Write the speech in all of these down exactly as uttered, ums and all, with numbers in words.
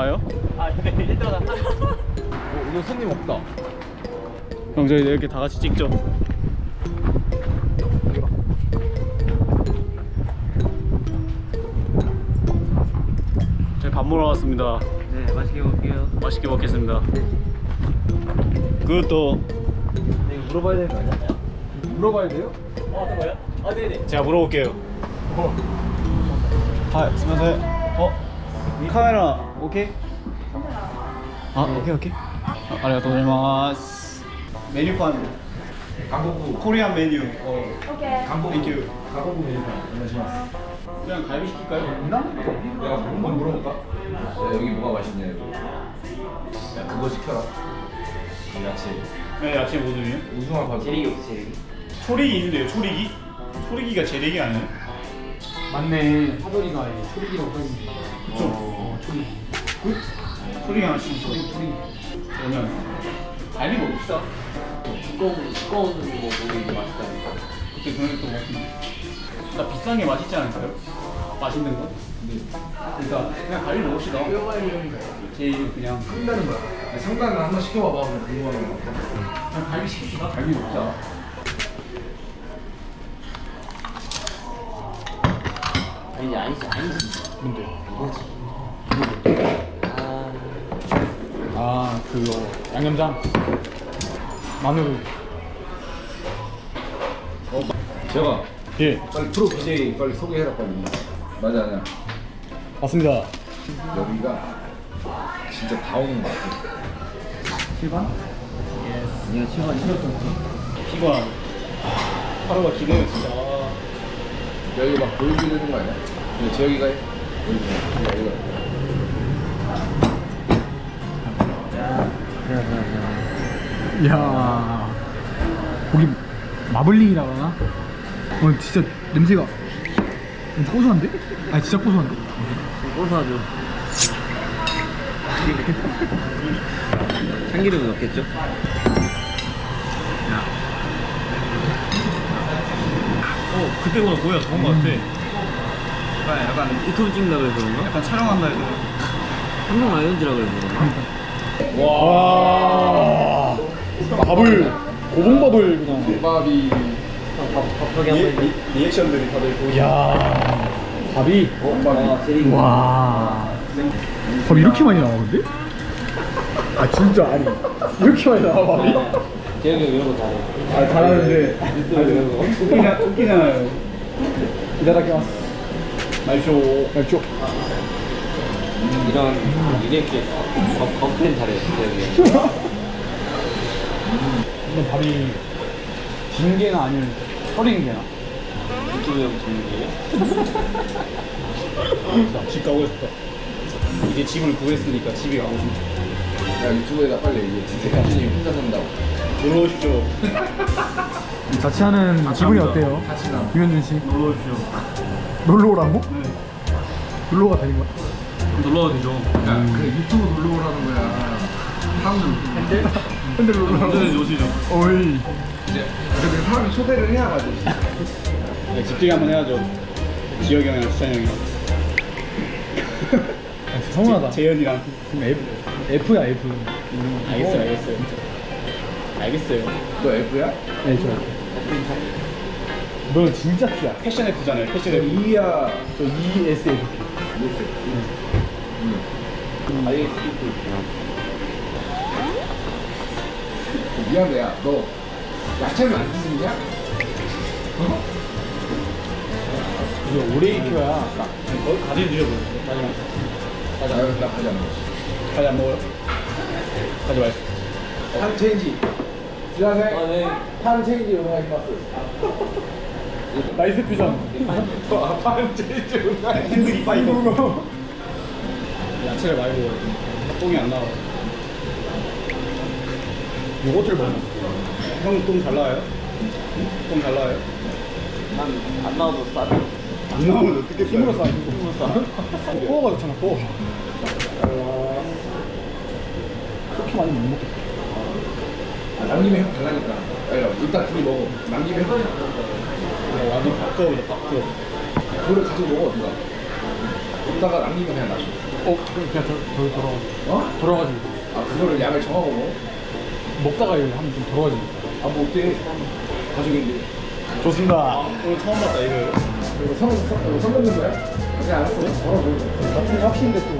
가요? 아 네 이따가. 어, 오늘 손님 없다. 그럼 저희 이렇게 다 같이 찍죠. 저희 밥 먹으러 왔습니다. 네 맛있게 먹을게요. 맛있게 먹겠습니다. 그것도 네, 이거 물어봐야 되는 거 아니야? 물어봐야 돼요? 어 어떤 거요? 아 네네. 제가 물어볼게요. 어. 아, 스미마셍. 어? 카메라 오케이? 아, 오케이 오케이. 아, 아리가또 고자이마스. 메뉴판 韓国 코리안 메뉴. 어. 오케이. 한국 땡큐. 한국 메뉴판 안녕하십니까. 그냥 갈비 시킬까요? 없나? 내가 한번 물어볼까? 야, 여기 뭐가 맛있냐 이거. 야 그거 시켜라. 야채. 네, 야채 모듬이요? 우승한 밥. 재래기 없어 재래기. 초리기 있는데요, 초리기? 초리기가 재래기 아니에요? 맞네. 사돌이가 이제 초리기라고 써있는 거. 그쵸? 어, 초리기. 굿? 초리기 하나씩 초리기, 초리기. 그러면 갈비 먹읍시다. 두꺼운 두꺼운 거 먹으면 이게 맛있다니까. 그때 그런 또 같은데. 나 비싼 게 맛있지 않을까요? 맛있는 거? 네. 그러니까 그냥 갈비 먹읍시다. 제일 그냥 상단은 뭐야? 아니, 상단은 한번 시켜봐봐. 그냥 궁금한 거. 그냥 갈비 시킵시다. 갈비 먹자. 아니지 아니지 아니지. 뭔데? 뭐지? 아 아, 그거. 양념장. 마늘. 어, 재혁아. 예, 빨리 프로 비제이 빨리 소개해라 빨리. 맞아 아니야. 맞습니다. 여기가 진짜 다 오는 거 같아. 일반? 내가 치마 신었던 피곤하고 하루가 기네요 진짜. 여기 막 보여주는 거 아니야? 근데 재혁이가 해. 여기가 여기가. 이야. 고기 마블링이라 그러나? 어, 진짜 냄새가 좀 고소한데? 아니, 진짜 고소한데? 고소하죠. 참기름 넣겠죠? 어, 그때보다 고기가 좋은 거 같아. 약간, 약간, 유튜브 찍는다 그래서 그런가? 약간 촬영한다 해서. 한국 라이온즈라 그래서 그런가? 와. 밥을, 고봉밥을. 밥이 저기 한번 리, 리액션들이 다들 보이죠. 이야. 밥이. 어, 밥이. 아 재래기. 와. 밥 이렇게 많이 나와, 근데? 아, 진짜, 아니. 이렇게 많이 나와, 밥이? 재래기 이런 거 잘해. 아, 잘하는데. 유튜브 이런 거. 웃기나, 웃기잖아요. 이따다키마스. 말쇼. 말죠. 이런 리액션 거- 거팬 잘해 재래기. 이건 밥이 진 게나 아니면 서린 게나? 유튜브 형 찍는 게요? 집 가고 싶다. 이제 집을 구했으니까 집에 가고 싶다. 야 유튜브에다 빨리 얘기해. 대표님 혼자 산다고. 놀러 오십시오. 자취하는 기분이 어때요? 같이나. 유현준 씨? 놀러 오십시오. 놀러 오라고? 네. 놀러가 되는 거야? 놀러 와도 되죠. 야 그래 유튜브 놀러 오라는 거야. 사람들 핸들? 핸들 놀러 오라고? 언제든지 오시죠. 어이. 이제 그래도 사람이 초대를 해야 가지. 네, 집들이 한번 해야죠. 지혁이 형이랑 수찬이 형이랑. 서운하다. 재현이랑. 그럼 F, F야 F. 알겠어요, 알겠어요. 알겠어요. 너 F야? 네, 저 너 진짜 T야. 패션 F잖아요, 패션 너 F. E야. 저 E S F P. 응. 아예 스피드 미안해 야. 너 야채는 안 드시냐? 어? 이거 오래 익혀야. 거기 가지 드셔보세요. 가지 마세요. 가자. 나 가지 않아. 가지 안 먹어요? 가지 마세요. 한 체인지. 지나세. 아 네. 한 체인지 응하시마스. 나이스 피자. 한 체인지 응하시. 핸들 이빨 이거. 야채를 말고 똥이 안 나와. 요거트를 먹어. 형 똥 잘 나와요? 똥 잘 나와요? 난안 나와도 싸다. 안 나오면 어떻게 힘으로 싸. 힘으로 싸. 코어가 좋잖아, 코어. 그렇게 많이 못 먹겠다. 아, 남김에 형 달라니까. 야, 일단 둘이 먹어. 남김에 형. 어, 완전 바꿔보자, 바꿔. 그거를 가지고 먹어, 누가. 이따가 남기면 그냥 놔줘. 어? 그럼 그냥 저, 저 돌아가지고 어? 돌아가지고 아 그거를 약을 정하고 먹어? 먹다가 이거 하면 좀 돌아가지고 아뭐 어때? 가족인데. 좋습니다. 오늘 처음 봤다 이거. 이거 선, 선, 이거 선 넘는 거야? 그냥 알았어. 걸어줘. 같은 확신인데 또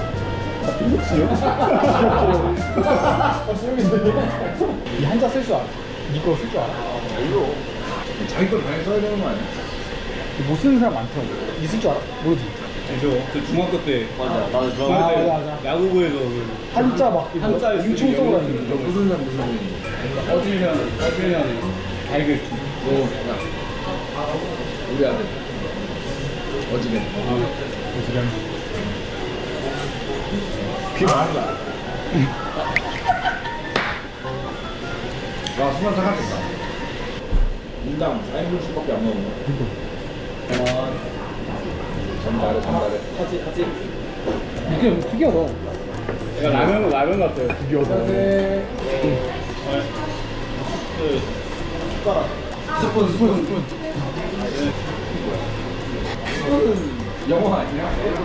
이 한자 쓸 줄 알아? 니거 쓸 줄 알아? 이거 자기 걸 당연히 써야 되는 거 아니야? 못 쓰는 사람 많더라고. 니 쓸 줄 알아? 모르지? 알죠? 그 중학교 때. 맞아 나도 아, 그런 맞아, 중학교 때 맞아. 야구부에서 그 한자 막 한자에 엄청 쓰는 써고 영어 다니는 너 거. 무슨 날 무슨 날인데? 꺼지면 꺼지면 달걀. 너 야. 우리 아들. 어지간. 지금 귀 많다. 와 순간 착각했다. 인당 사 인분씩밖에 안 먹는 거야. 전달해 전달해. 하지 하지. 이게 너무 특이하다. 내가 라면 라면 같아요. 특이하다. 그 숟가락. 스푼 스푼 스푼. 스푼은 영어 아니야?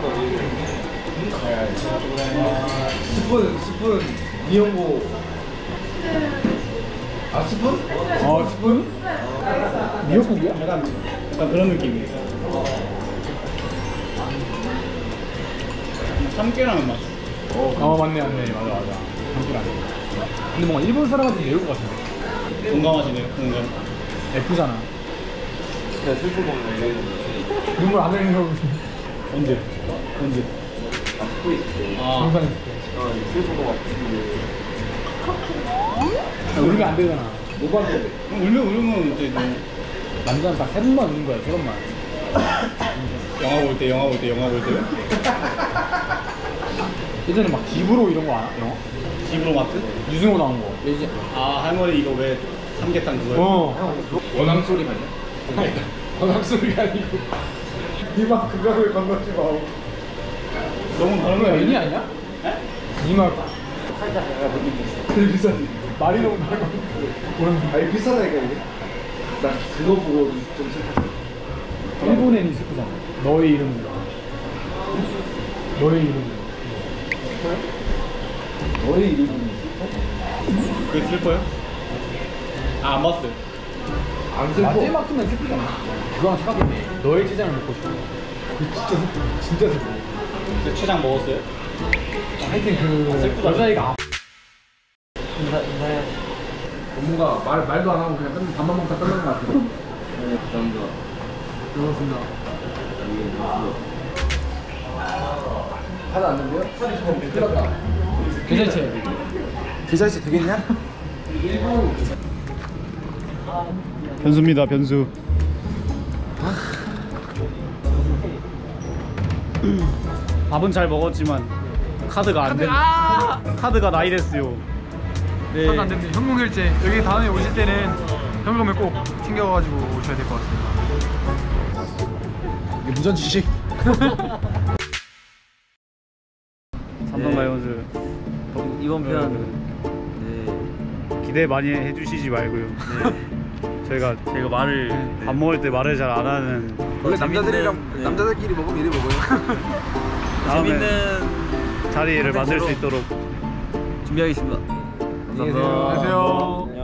스푼 스푼 니혼고. 아 스푼? 아 스푼? 미역국이야? 약간 약간 그런 느낌이에요. 참깨라는 맛. 어 맞네 맞네 맞아 맞아. 참기라. 근데 뭔가 일본 사람한테 매울 것 같은데. 공감하시네요. 공감. F잖아. 진짜 슬픈 거면 눈물 안 흘리는 거 언제? 언제? 아 듣고 있을 때 아. 영상 있을 때. 어, 슬픈 거막 울면 안 되잖아. 뭐 봤는데? 울면 울면 이제 뭐 남자는 딱 세 번만 우는 거야 세 번만. 영화 볼 때 영화 볼 때 영화 볼 때. 예전에 막 집으로 이런 거 알아? 영화? 집으로 마트? 유승호 나온 거. 예전. 아 할머니 이거 왜 삼계탕 그거요? 어. 원앙 소리 맞냐? 원앙 소리가 아니고 니막 그거를 건너지 마. 너무 다른 그거 거 애니 아니야? 에? 이막 되게 비싼. 말이 너무 다르고. 아니 비싸다니까 이게. 나 그거 보고 좀 슬펐어. 일본 애니 슬프잖아. 너의 이름은. 너의 이름은. 너의 이름은 그게 슬퍼요? 아 안 봤어요. 안 슬퍼. 마지막쯤엔 슬프잖아. 그거랑 착각했네. 너의 제장을 먹고 싶어. 그 진짜 슬프. 진짜 슬프. 그 최장 먹었어요? 하여튼 그 슬프다. 여자애가 인사 인사해. 뭔가 말 말도 안 하고 그냥 끝 밥만 먹다 끝나는 것 같아. 네, 감사합니다. 그렇습니다. 하나 안 된대요? 끝났다. 계좌이체. 계좌이체 되겠냐? 변수입니다 변수. 밥은 잘 먹었지만 카드가 안 된. 카드가 나이 됐어요. 네. 카드 안 됐네. 현금결제. 여기 다음에 오실 때는 현금을 꼭 챙겨가지고 오셔야 될 것 같습니다. 이게 무전 지식. 삼성 라이온즈 이번 편 네, 기대 많이 해주시지 말고요. 네. 저희가 제가 말을 밥 먹을 때 말을 잘 안 하는. 원래 재밌는, 남자들이랑 네. 남자들끼리 먹으면 이래 먹어요. 다음에 재밌는 자리를 만들 수 콘텐츠로 있도록 준비하겠습니다. 안녕히 계세요. 안녕하세요.